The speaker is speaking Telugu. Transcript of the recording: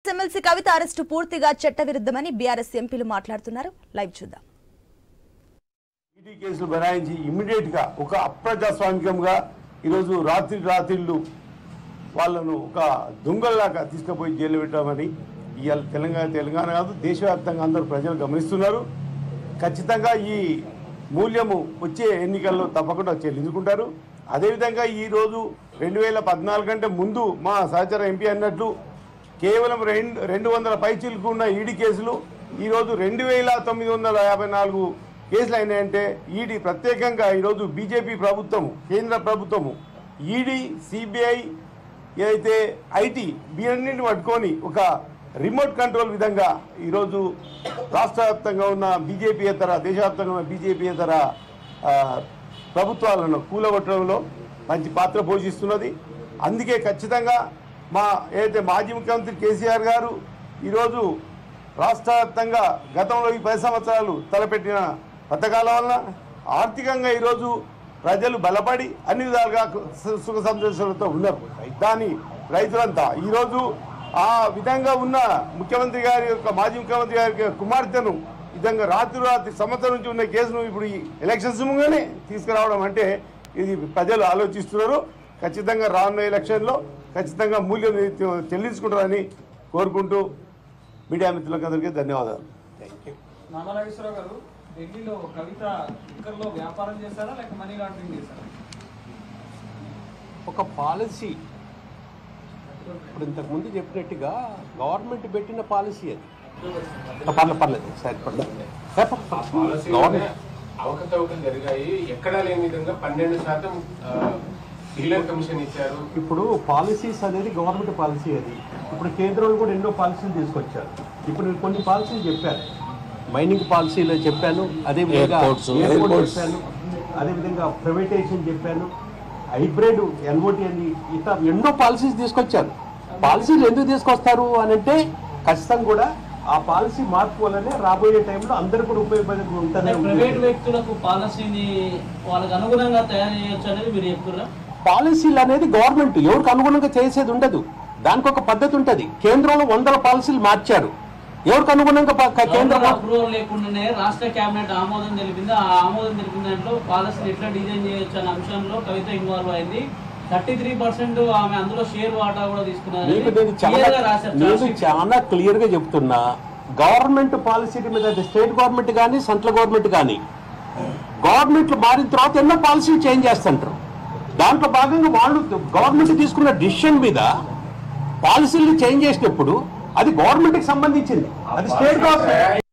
బీఆర్ఎస్ ఎమ్మెల్సీ కవిత అరెస్టు పూర్తిగా చట్టవిరుద్ధమని బీఆర్ఎస్ ఎంపీలు మాట్లాడుతున్నారు. లైవ్ చూద్దాం. ఈడీ కేసులు బనాయించి ఇమ్మీడియట్ గా ఒక అప్రజాస్వామికంగా ఈరోజు రాత్రిళ్ళు వాళ్ళను ఒక దొంగల్లాగా తీసుకుపోయి జైలు పెట్టామని ఇవాళ తెలంగాణ కాదు దేశవ్యాప్తంగా అందరూ ప్రజలు గమనిస్తున్నారు. ఖచ్చితంగా ఈ మూల్యము వచ్చే ఎన్నికల్లో తప్పకుండా చెల్లించుకుంటారు. అదేవిధంగా ఈరోజు 2014 కంటే ముందు మా సహచర ఎంపీ అన్నట్లు కేవలం 200 పైచీలకు ఉన్న ఈడీ కేసులు ఈరోజు 2954 కేసులు అయినాయంటే ఈడీ ప్రత్యేకంగా ఈరోజు బీజేపీ ప్రభుత్వము కేంద్ర ప్రభుత్వము ఈడీ సిబిఐ ఏదైతే ఐటీ వీరన్నింటిని పట్టుకొని ఒక రిమోట్ కంట్రోల్ విధంగా ఈరోజు రాష్ట్ర వ్యాప్తంగా ఉన్న బీజేపీయేతర దేశవ్యాప్తంగా ఉన్న బీజేపీయేతర ప్రభుత్వాలను కూలగొట్టడంలో మంచి పాత్ర పోషిస్తున్నది. అందుకే ఖచ్చితంగా మా ఏదైతే మాజీ ముఖ్యమంత్రి కేసీఆర్ గారు ఈరోజు రాష్ట్ర వ్యాప్తంగా గతంలో ఈ 10 సంవత్సరాలు తలపెట్టిన పథకాల వలన ఆర్థికంగా ఈరోజు ప్రజలు బలపడి అన్ని విధాలుగా సుఖ సంతోషాలతో ఉన్నారు. దాని రైతులంతా ఈరోజు ఆ విధంగా ఉన్న ముఖ్యమంత్రి గారి యొక్క మాజీ ముఖ్యమంత్రి గారి కుమార్తెను విధంగా రాత్రి సంవత్సరం నుంచి ఉన్న కేసును ఇప్పుడు ఈ ఎలక్షన్స్ ముందుగానే తీసుకురావడం అంటే ఇది ప్రజలు ఆలోచిస్తున్నారు. ఖచ్చితంగా రానున్న ఎలక్షన్లో ఖచ్చితంగా మూల్యం చెల్లించుకుంటారని కోరుకుంటూ మీడియా మిత్రులకు అందరికీ ధన్యవాదాలు. నామనాగేశ్వరరావు గారు, ఢిల్లీలో కవిత లిక్కర్లో వ్యాపారం చేశారా లేక మనీ లాండరింగ్ చేశారా? ఒక పాలసీ ఇప్పుడు ఇంతకుముందు చెప్పినట్టుగా గవర్నమెంట్ పెట్టిన పాలసీ అది పర్లేదు అవకతవకలు జరిగాయి, ఎక్కడా లేని విధంగా 12% డీలర్ కమిషన్ ఇచ్చారు. ఇప్పుడు పాలసీస్ అనేది గవర్నమెంట్ పాలసీ అది. ఇప్పుడు కేంద్రంలో కూడా ఎన్నో పాలసీలు తీసుకొచ్చారు. ఇప్పుడు కొన్ని పాలసీలు చెప్పారు, మైనింగ్ పాలసీలో చెప్పాను, అదేవిధంగా ఎయిర్పోర్ట్ చెప్పాను, అదేవిధంగా ప్రైవేటైజేషన్ చెప్పాను, హైబ్రిడ్ ఎన్ఓటీ అని ఇతర ఎన్నో పాలసీస్ తీసుకొచ్చారు. పాలసీలు ఎందుకు తీసుకొస్తారు అని అంటే ఖచ్చితంగా కూడా ఆ పాలసీ మార్పు వల్లనే రాబోయే టైంలో అందరూ కూడా ఉపయోగపడి ఉంటుంది. ప్రైవేట్ వ్యక్తులకు పాలసీని వాళ్ళకి అనుగుణంగా తయారు చేయొచ్చు అనేది మీరు చెప్తున్నా? పాలసీలు అనేది గవర్నమెంట్ ఎవరికి అనుగుణంగా చేసేది ఉండదు, దానికి ఒక పద్ధతి ఉంటుంది. కేంద్రంలో 100 పాలసీలు మార్చారు, ఎవరికి అనుగుణంగా కేంద్రం అప్రూవల్ లేకుండానే రాష్ట్ర కేబినెట్ ఆమోదం తెలిపింది. ఆ ఆమోదం తెలిపిన దాంట్లో పాలసీని ఎట్లా డిజైన్ చేయొచ్చు అనే అంశంలో కవిత ఇన్వాల్వ్ అయింది. 33% ఆమె అందులో షేర్ వాటా కూడా తీసుకున్నారు. నేను చాలా క్లియర్ గా చెప్తున్నా, గవర్నమెంట్ పాలసీ మీద స్టేట్ గవర్నమెంట్ కానీ సెంట్రల్ గవర్నమెంట్ కానీ గవర్నమెంట్లు మారిన తర్వాత ఎన్నో పాలసీలు చేంజ్ చేస్తుంటారు. దాంట్లో భాగంగా వాళ్ళు గవర్నమెంట్ తీసుకున్న డిసిషన్ మీద పాలసీలు చేంజ్ చేసినప్పుడు అది గవర్నమెంట్కి సంబంధించింది, అది స్టేట్ గవర్నమెంట్.